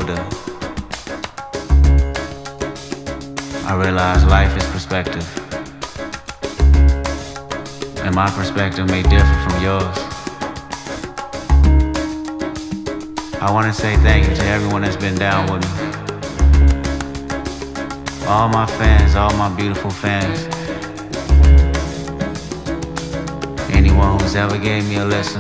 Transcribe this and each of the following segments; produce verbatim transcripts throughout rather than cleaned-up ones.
older, I realize life is perspective, and my perspective may differ from yours. I want to say thank you to everyone that's been down with me. All my fans, all my beautiful fans. Anyone who's ever gave me a listen.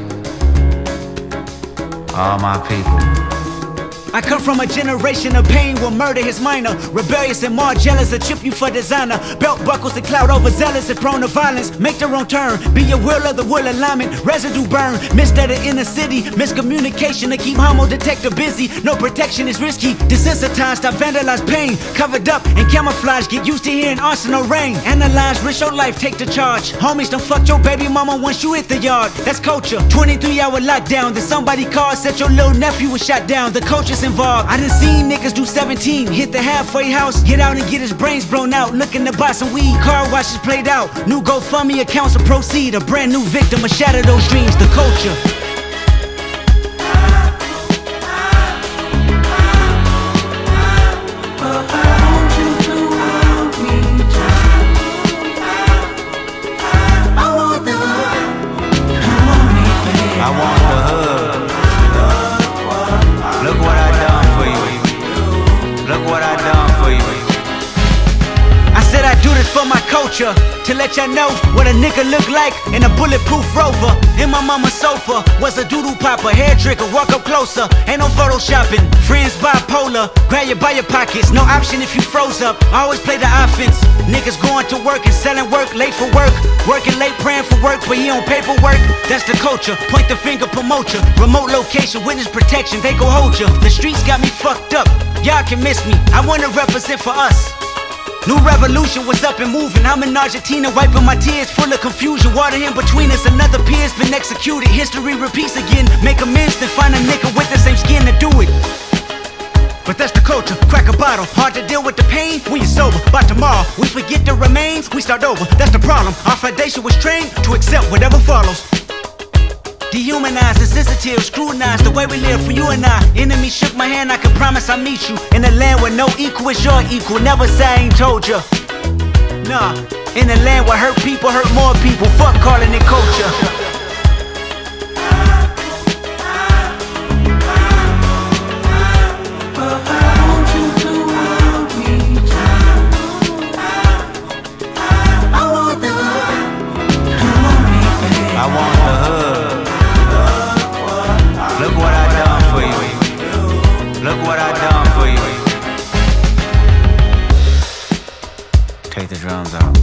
All my people. I come from a generation of pain will murder his minor. Rebellious and more jealous, a chip you for designer. Belt buckles and cloud overzealous and prone to violence. Make their own turn, be your will of the will alignment. Residue burn, missed at the inner city. Miscommunication to keep homo detector busy. No protection is risky. Desensitized, I vandalize pain. Covered up and camouflage, get used to hearing arsenal rain. Analyze, risk your life, take the charge. Homies, don't fuck your baby mama once you hit the yard. That's culture, twenty-three hour lockdown. Then somebody called, said your little nephew was shot down. The culture's involved. I done seen niggas do seventeen, hit the halfway house, get out and get his brains blown out. Looking to buy some weed, car washes played out. New GoFundMe accounts to proceed. A brand new victim, a shatter those dreams. The culture. For my culture, to let y'all know what a nigga look like in a bulletproof Rover. In my mama's sofa was a doodle popper, hair trigger, walk up closer. Ain't no photoshopping, friends bipolar. Grab you by your pockets, no option if you froze up. I always play the offense. Niggas going to work and selling work, late for work. Working late, praying for work, but he on paperwork. That's the culture, point the finger, promote ya. Remote location, witness protection, they gon' hold ya. The streets got me fucked up, y'all can miss me. I wanna represent for us. New revolution was up and moving. I'm in Argentina wiping my tears, full of confusion. Water in between us, another peer's been executed. History repeats again. Make amends, then find a nigga with the same skin to do it. But that's the culture, crack a bottle. Hard to deal with the pain when you're sober. By tomorrow, we forget the remains, we start over. That's the problem, our foundation was trained to accept whatever follows. Dehumanized, insensitive, scrutinized the way we live for you and I. Enemy shook my hand, I can promise I'll meet you in a land where no equal is your equal. Never say I ain't told ya. Nah, in a land where hurt people hurt more people. Fuck calling it culture. Take the drums out.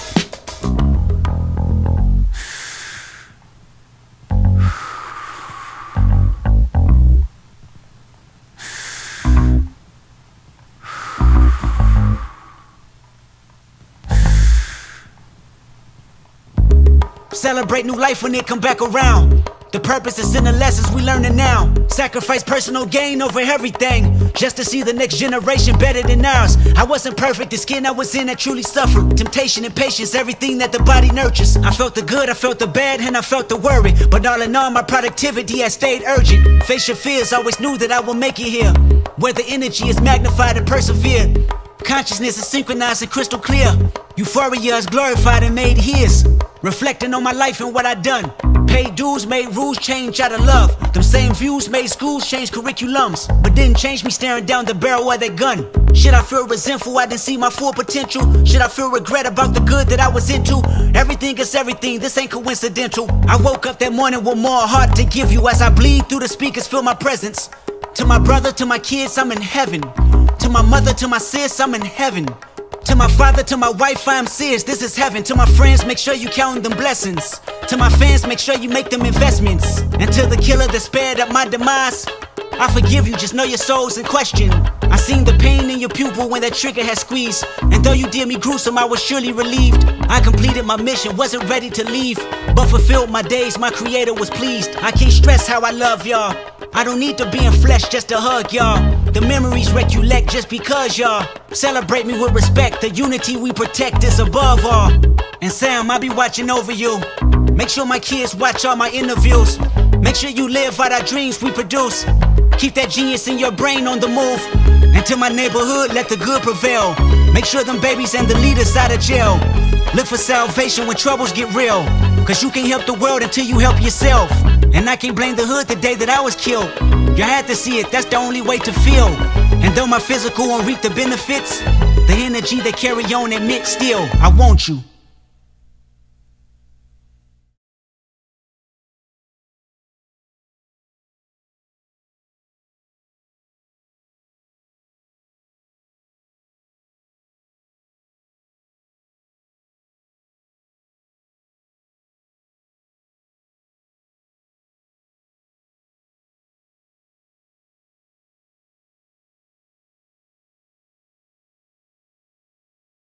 Celebrate new life when it come back around. The purpose is in the lessons we learning now. Sacrifice personal gain over everything, just to see the next generation better than ours. I wasn't perfect, the skin I was in I truly suffered. Temptation and patience, everything that the body nurtures. I felt the good, I felt the bad, and I felt the worry. But all in all, my productivity has stayed urgent. Face your fears, always knew that I will make it here, where the energy is magnified and persevered. Consciousness is synchronized and crystal clear. Euphoria is glorified and made his. Reflecting on my life and what I done. Paid dues, made rules change out of love. Them same views made schools change curriculums, but didn't change me staring down the barrel of that gun. Should I feel resentful I didn't see my full potential? Should I feel regret about the good that I was into? Everything is everything, this ain't coincidental. I woke up that morning with more heart to give you. As I bleed through the speakers, feel my presence. To my brother, to my kids, I'm in heaven. To my mother, to my sis, I'm in heaven. To my father, to my wife, I'm serious, this is heaven. To my friends, make sure you count them blessings. To my fans, make sure you make them investments. And to the killer that spared up my demise, I forgive you, just know your soul's in question. I seen the pain in your pupil when that trigger had squeezed. And though you did me gruesome, I was surely relieved. I completed my mission, wasn't ready to leave, but fulfilled my days, my creator was pleased. I can't stress how I love y'all. I don't need to be in flesh just to hug y'all. The memories recollect just because y'all celebrate me with respect. The unity we protect is above all. And Sam, I'll be watching over you. Make sure my kids watch all my interviews. Make sure you live out our dreams we produce. Keep that genius in your brain on the move. And to my neighborhood, let the good prevail. Make sure them babies and the leaders out of jail. Look for salvation when troubles get real. Cause you can't help the world until you help yourself. And I can't blame the hood the day that I was killed. You had to see it, that's the only way to feel. And though my physical won't reap the benefits, the energy they carry on admit still, I want you.